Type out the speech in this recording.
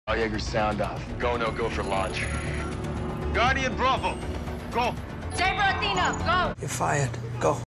Jaeger, sound off. Go, no go for launch. Guardian Bravo, go. Saber Athena, go! You're fired. Go.